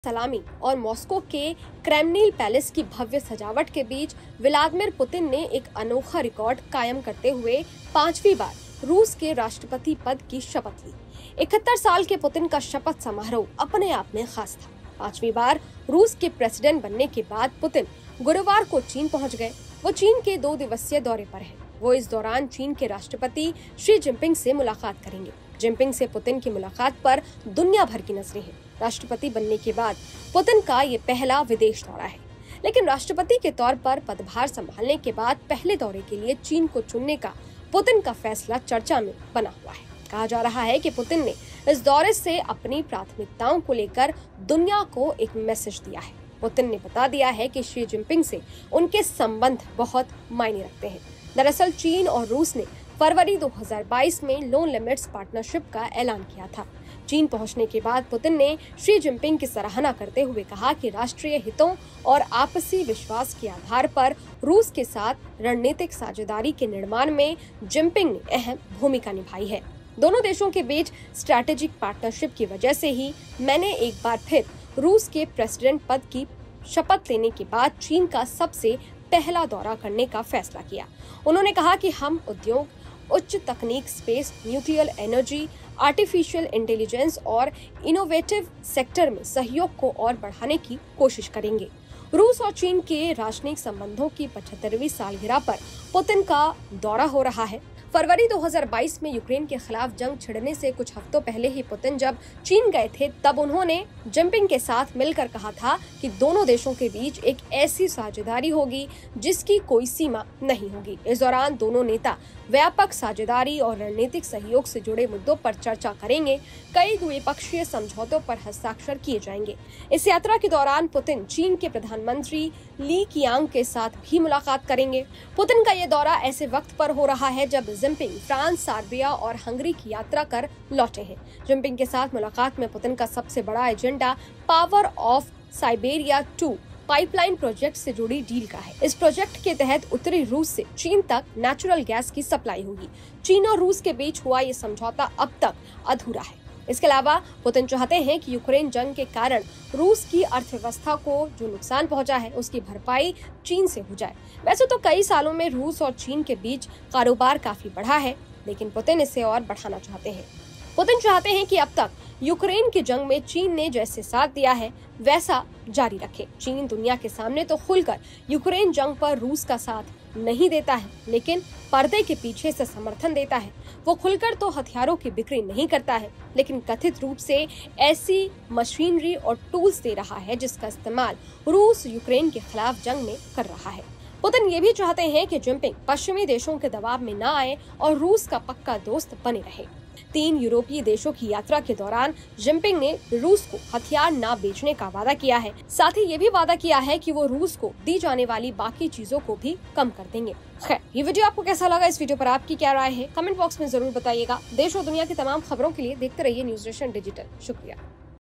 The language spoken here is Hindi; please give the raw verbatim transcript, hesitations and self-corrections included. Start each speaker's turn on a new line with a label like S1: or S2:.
S1: सलामी और मॉस्को के क्रेमलिन पैलेस की भव्य सजावट के बीच व्लादिमीर पुतिन ने एक अनोखा रिकॉर्ड कायम करते हुए पांचवी बार रूस के राष्ट्रपति पद की शपथ ली। इकहत्तर साल के पुतिन का शपथ समारोह अपने आप में खास था। पांचवी बार रूस के प्रेसिडेंट बनने के बाद पुतिन गुरुवार को चीन पहुंच गए। वो चीन के दो दिवसीय दौरे पर हैं। वो इस दौरान चीन के राष्ट्रपति शी जिनपिंग से मुलाकात करेंगे। जिनपिंग से पुतिन की मुलाकात पर दुनिया भर की नजरें हैं। राष्ट्रपति बनने के बाद पुतिन का ये पहला विदेश दौरा है, लेकिन राष्ट्रपति के तौर पर पदभार संभालने के बाद पहले दौरे के लिए चीन को चुनने का पुतिन का फैसला चर्चा में बना हुआ है। कहा जा रहा है कि पुतिन ने इस दौरे से अपनी प्राथमिकताओं को लेकर दुनिया को एक मैसेज दिया है। पुतिन ने बता दिया है कि शी जिनपिंग से उनके संबंध बहुत मायने रखते हैं। दरअसल चीन और रूस ने फरवरी दो हज़ार बाईस में नो लिमिट्स पार्टनरशिप का ऐलान किया था। चीन पहुंचने के बाद पुतिन ने शी जिनपिंग की सराहना करते हुए कहा कि राष्ट्रीय हितों और आपसी विश्वास के आधार पर रूस के साथ रणनीतिक साझेदारी के निर्माण में जिनपिंग ने अहम भूमिका निभाई है। दोनों देशों के बीच स्ट्रैटेजिक पार्टनरशिप की वजह से ही मैंने एक बार फिर रूस के प्रेसिडेंट पद की शपथ लेने के बाद चीन का सबसे पहला दौरा करने का फैसला किया। उन्होंने कहा कि हम उद्योग, उच्च तकनीक, space, nuclear energy, artificial intelligence और इनोवेटिव सेक्टर में सहयोग को और बढ़ाने की कोशिश करेंगे। रूस और चीन के राजनयिक संबंधों की पचहत्तरवीं सालगिरह पर पुतिन का दौरा हो रहा है। फरवरी दो हज़ार बाईस में यूक्रेन के खिलाफ जंग छिड़ने से कुछ हफ्तों पहले ही पुतिन जब चीन गए थे, तब उन्होंने जिनपिंग के साथ मिलकर कहा था कि दोनों देशों के बीच एक ऐसी साझेदारी होगी जिसकी कोई सीमा नहीं होगी। इस दौरान दोनों नेता व्यापक साझेदारी और रणनीतिक सहयोग से जुड़े मुद्दों पर चर्चा करेंगे। कई द्विपक्षीय समझौतों पर हस्ताक्षर किए जाएंगे। इस यात्रा के दौरान पुतिन चीन के प्रधानमंत्री ली कियांग के साथ भी मुलाकात करेंगे। पुतिन का ये दौरा ऐसे वक्त पर हो रहा है जब जिनपिंग फ्रांस, सर्बिया और हंगरी की यात्रा कर लौटे हैं। जिनपिंग के साथ मुलाकात में पुतिन का सबसे बड़ा agenda power of Siberia two pipeline project से जुड़ी डील का है। इस प्रोजेक्ट के तहत उत्तरी रूस से चीन तक नेचुरल गैस की सप्लाई होगी। चीन और रूस के बीच हुआ ये समझौता अब तक अधूरा है। इसके अलावा पुतिन चाहते हैं कि यूक्रेन जंग के कारण रूस की अर्थव्यवस्था को जो नुकसान पहुंचा है उसकी भरपाई चीन से हो जाए। वैसे तो कई सालों में रूस और चीन के बीच कारोबार काफी बढ़ा है, लेकिन पुतिन इसे और बढ़ाना चाहते हैं। पुतिन चाहते हैं कि अब तक यूक्रेन की जंग में चीन ने जैसे साथ दिया है वैसा जारी रखे। चीन दुनिया के सामने तो खुलकर यूक्रेन जंग पर रूस का साथ नहीं देता है, लेकिन पर्दे के पीछे से समर्थन देता है। वो खुलकर तो हथियारों की बिक्री नहीं करता है, लेकिन कथित रूप से ऐसी मशीनरी और टूल्स दे रहा है जिसका इस्तेमाल रूस यूक्रेन के खिलाफ जंग में कर रहा है। पुतिन ये भी चाहते हैं कि जिनपिंग पश्चिमी देशों के दबाव में न आए और रूस का पक्का दोस्त बने रहे। तीन यूरोपीय देशों की यात्रा के दौरान जिनपिंग ने रूस को हथियार न बेचने का वादा किया है। साथ ही ये भी वादा किया है कि वो रूस को दी जाने वाली बाकी चीजों को भी कम कर देंगे। खैर, ये वीडियो आपको कैसा लगा? इस वीडियो पर आपकी क्या राय है? कमेंट बॉक्स में जरूर बताइएगा। देश और दुनिया की तमाम खबरों के लिए देखते रहिए न्यूज़ नेशन डिजिटल। शुक्रिया।